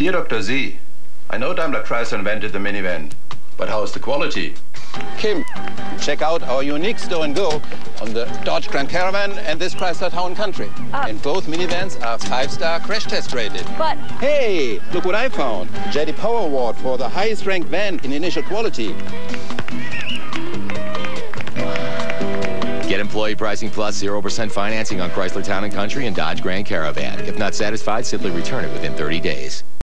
Dear Dr. Z, I know Daimler Chrysler invented the minivan, but how is the quality? Kim, check out our unique stow and go on the Dodge Grand Caravan and this Chrysler Town & Country. And both minivans are 5-star crash test rated. But hey, look what I found. JD Power Award for the highest ranked van in initial quality. Get employee pricing plus 0% financing on Chrysler Town & Country and Dodge Grand Caravan. If not satisfied, simply return it within 30 days.